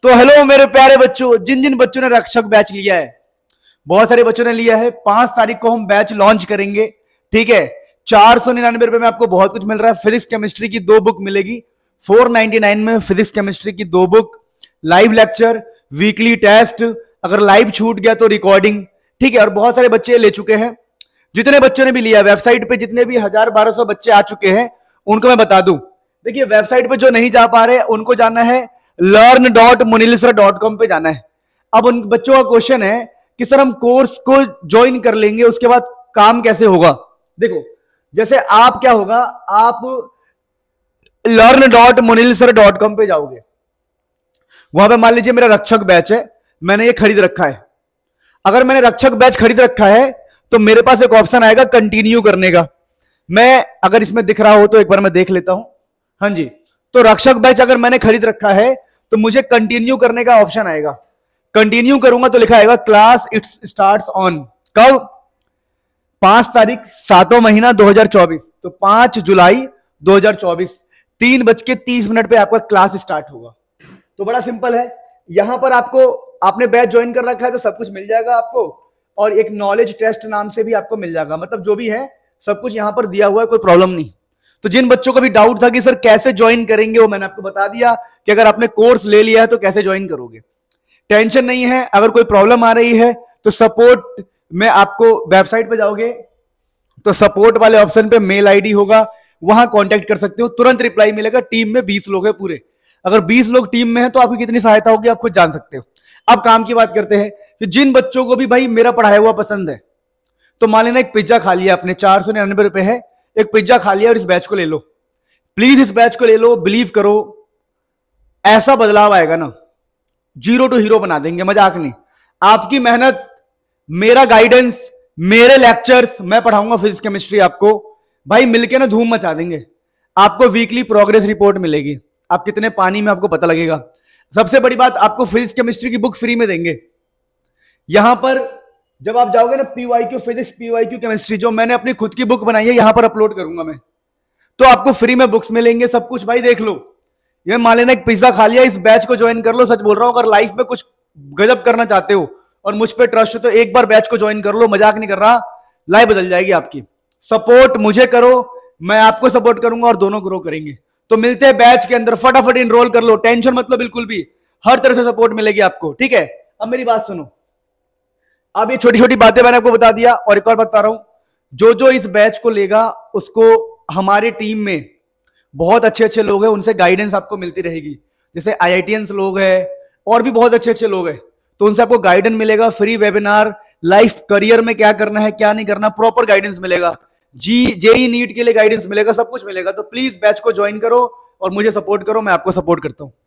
तो हेलो मेरे प्यारे बच्चों, जिन जिन बच्चों ने रक्षक बैच लिया है, बहुत सारे बच्चों ने लिया है। 5 तारीख को हम बैच लॉन्च करेंगे, ठीक है। 499 में आपको बहुत कुछ मिल रहा है। फिजिक्स केमिस्ट्री की 2 बुक मिलेगी, 499 में फिजिक्स केमिस्ट्री की 2 book, live lecture, weekly test, अगर लाइव छूट गया तो रिकॉर्डिंग, ठीक है। और बहुत सारे बच्चे ले चुके हैं। जितने बच्चों ने भी लिया, वेबसाइट पे जितने भी 1000-1200 बच्चे आ चुके हैं, उनको मैं बता दूं। देखिए, वेबसाइट पे जो नहीं जा पा रहे उनको जाना है learn.munilsra.com पे जाना है। अब उन बच्चों का क्वेश्चन है कि सर हम कोर्स को ज्वाइन कर लेंगे, उसके बाद काम कैसे होगा। देखो, जैसे आप क्या होगा, आप learn.munilsra.com पे जाओगे, वहां पे मान लीजिए मेरा रक्षक बैच है, मैंने ये खरीद रखा है। अगर मैंने रक्षक बैच खरीद रखा है तो मेरे पास एक ऑप्शन आएगा कंटिन्यू करने का। मैं अगर इसमें दिख रहा हो तो एक बार मैं देख लेता हूं। हाँ जी, तो रक्षक बैच अगर मैंने खरीद रखा है तो मुझे कंटिन्यू करने का ऑप्शन आएगा। कंटिन्यू करूंगा तो लिखा आएगा क्लास इट्स स्टार्ट्स ऑन, कब? 5 तारीख 7वां महीना 2024, तो 5 जुलाई 2024 3:30 पे आपका क्लास स्टार्ट होगा। तो बड़ा सिंपल है, यहां पर आपको, आपने बैच ज्वाइन कर रखा है तो सब कुछ मिल जाएगा आपको, और एक नॉलेज टेस्ट नाम से भी आपको मिल जाएगा। मतलब जो भी है सब कुछ यहां पर दिया हुआ है, कोई प्रॉब्लम नहीं। तो जिन बच्चों को भी डाउट था कि सर कैसे ज्वाइन करेंगे, वो मैंने आपको बता दिया कि अगर आपने कोर्स ले लिया है तो कैसे ज्वाइन करोगे। टेंशन नहीं है। अगर कोई प्रॉब्लम आ रही है तो सपोर्ट में, आपको वेबसाइट पे जाओगे तो सपोर्ट वाले ऑप्शन पे मेल आईडी होगा, वहां कांटेक्ट कर सकते हो, तुरंत रिप्लाई मिलेगा। टीम में 20 लोग हैं पूरे। अगर 20 लोग टीम में हैं तो आपकी कितनी सहायता होगी आप खुद जान सकते हो। अब काम की बात करते हैं कि जिन बच्चों को भी भाई मेरा पढ़ाया हुआ पसंद है, तो मान लेना एक पिज्जा खा लिया आपने, 499 रुपए है, एक पिज्जा खा लिया और इस बैच को ले लो। प्लीज इस बैच को ले लो, बिलीव करो, ऐसा बदलाव आएगा ना, 0 टू हीरो बना देंगे, मजाक नहीं। आपकी मेहनत, मेरा गाइडेंस, मेरे लेक्चर्स, मैं पढ़ाऊंगा फिजिक्स केमिस्ट्री आपको, भाई मिलके ना धूम मचा देंगे। आपको वीकली प्रोग्रेस रिपोर्ट मिलेगी, आप कितने पानी में आपको पता लगेगा। सबसे बड़ी बात, आपको फिजिक्स केमिस्ट्री की बुक फ्री में देंगे। यहां पर जब आप जाओगे ना, पीवाईक्यू फिजिक्स, पीवाईक्यू केमिस्ट्री, जो मैंने अपनी खुद की बुक बनाई है यहां पर अपलोड करूंगा मैं, तो आपको फ्री में बुक्स मिलेंगे, सब कुछ। भाई देख लो, ये मान लेना एक पिज्जा खा लिया, इस बैच को ज्वाइन कर लो। सच बोल रहा हूं, अगर लाइफ में कुछ गजब करना चाहते हो और मुझ पे ट्रस्ट हो तो एक बार बैच को ज्वाइन कर लो, मजाक नहीं कर रहा, लाइफ बदल जाएगी आपकी। सपोर्ट मुझे करो, मैं आपको सपोर्ट करूंगा और दोनों ग्रो करेंगे। तो मिलते हैं बैच के अंदर, फटाफट इनरोल कर लो, टेंशन मतलब बिल्कुल भी, हर तरह से सपोर्ट मिलेगी आपको, ठीक है। अब मेरी बात सुनो, अब ये छोटी छोटी बातें मैंने आपको बता दिया, और एक और बता रहा हूं, जो जो इस बैच को लेगा उसको हमारी टीम में बहुत अच्छे अच्छे लोग हैं, उनसे गाइडेंस आपको मिलती रहेगी। जैसे IITians लोग हैं और भी बहुत अच्छे अच्छे लोग हैं, तो उनसे आपको गाइडेंस मिलेगा, फ्री वेबिनार, लाइफ करियर में क्या करना है क्या नहीं करना, प्रॉपर गाइडेंस मिलेगा। जेई नीट के लिए गाइडेंस मिलेगा, सब कुछ मिलेगा। तो प्लीज बैच को ज्वाइन करो और मुझे सपोर्ट करो, मैं आपको सपोर्ट करता हूं।